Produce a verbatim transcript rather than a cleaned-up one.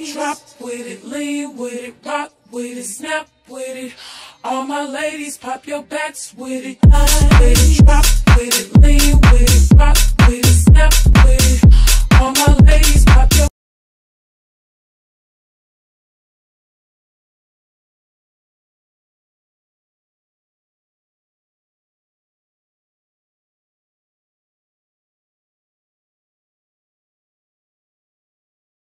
it, drop with it, lean with it, rock with it, snap with it. All my ladies, pop your backs with it. With it, drop with it, lean with it, rock with it, snap with it. All my ladies.